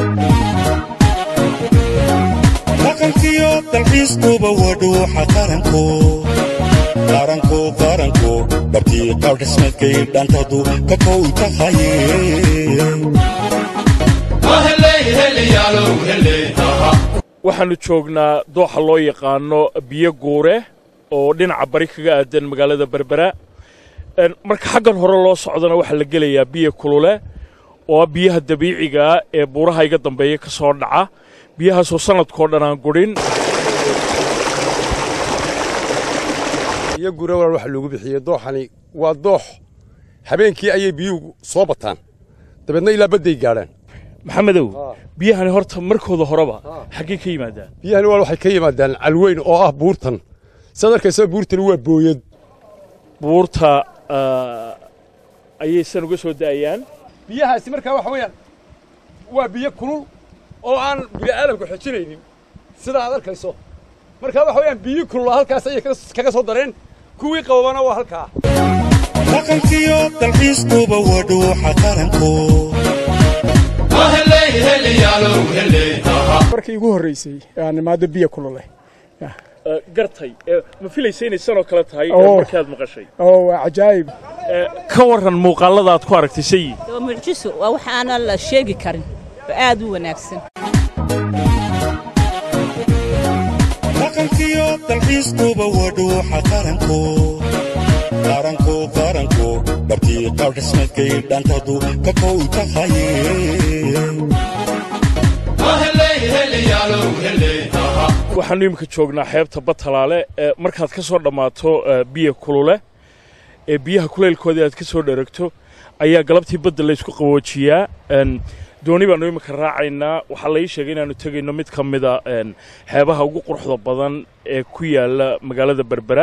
dhaqankiyo dalxiiskuba wadhuuxa qaranko dhabtii qaab dhismeedkay dhantadu ka kow tahaye waxaanu joognaa dooxa loo yaqaano biyo guure oo dhinaca bari kaga aadan magaalada berbera marka xaggan hore loo socdana waxaa la gelayaa biyo kulule oo biyaha dabiiciga ee buuraha iga dambeeya ka soo dhaca biyahaasoo sanadkoo dhan aan gurin biyo guure walaal waxa loogu bixiyay dooxani waa doox habeenkii ayay biyuhu soo bataan dabeedna ilaa badday gaadhaan maxamedow biyahani horta markooda horeba xaggee ka yimaadaan biyahani walaal waxay ka yimaadaan calweyn oo ah buurtan sad arkaysa buurtani waa booyad buurta ayay san uga soo da'ayaan biyahaasi markaa waxa weeyaan waa biyo kulul oo aan bini'aadamku xejinaynin sida aad arkayso markaa waxa weeyaan biyo kulul halkaas ayay kaga soo dareen kuwii qababana waa halkaa dhaqankiyo dalxiiskuba wadhuuxa qaranko markii ugu horreysay aan imaado biyo kulule gartay ma filaysa inay sanoo kale tahay markaad maqashay waa cajaa'ib ka warran muuqaalada aad ku aragtay sayid waa mucjiso waa wax aanan la sheegi karin oo aad u wanaagsan dhaqankiyo dalxiiskuba wadhuuxa qaranko dhabtii qaab dhismeedkay dhantadu ka kow tahaye waxaanu iminka joognaa xeebta Batalaale markaad ka soo dhammaato biyo kulule ee biyaha kuleylkooda aad ka soo dheragto ayaa galabtii badda la isku qaboojiyaa dooni baanu iminka raacaynaa waxaa la ii sheegay inaanu tegayno mid ka mida xeebaha ugu quruxda badan ee ku yaala magaalada berbera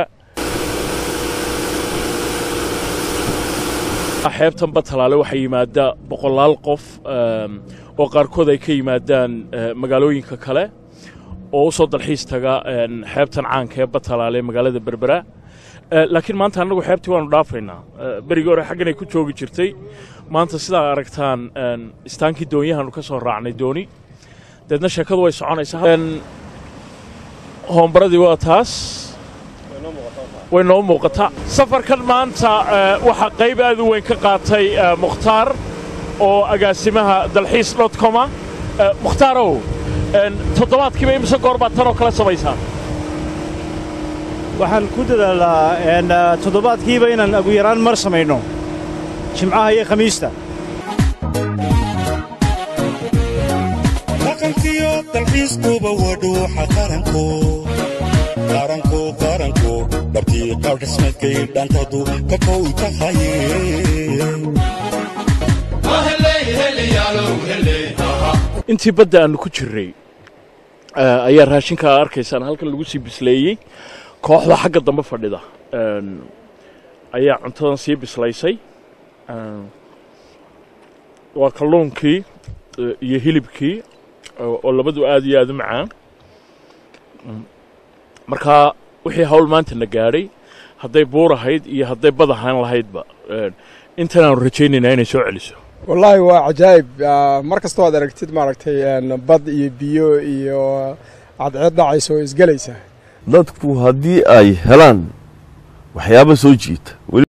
xeebtan Batalaale waxay yimaada boqolaal qof oo qaarkood ay ka yimaadaan magaalooyinka kale oo u soo dalxiis taga xeebtan caanka ee Batalaale magaalada berbera laakiin maanta anagu xeebtii waanu dhaafaynaa berigii hore xaggan ay ku joogi jirtay maanta sidaa aragtaan istaankii doonyahaanu ka soo raacnay dooni deedna sheekadu way soconaysaa hoombaradii waa taas way noo muuqataa safarkan maanta waxaa qayb aad u weyn ka qaatay mukhtaar oo agaasimaha dalxiis.com mukhtaarow toddobaadkiiba imise goor baad tan oo kale samaysaa waxaan ku dadaalaa toddobaadkiiba inaan ugu yaraan mar samayno jimcaha iyo khamiista dhaqankiyo dalxiiskuba wadhuuxa qaranko dhabtii qaab dhismeedkay dhantadu ka kow tahaye intii badda aanu ku jirray ayaa raashinka arkaysaan halkan lagu sii bisleeyey kooxda xagga dambe fadhida ayaa cuntadan sii bislaysay waa kalluunkii iyo hilibkii oo labadu aad iyo aad u macaan markaa wixii hawl maanta na gaadhay hadday buur ahayd iyo hadday bad ahaan lahaydba intanaanu rajaynaynaa inay soo celiso wallaahi waa cajaa'ib mar kastoo aad aragtid maaragtay bad iyo biyo iyo cadceed dhacaysa oo isgelaysa dadku haddii ay helaan waxyaabo soo jiita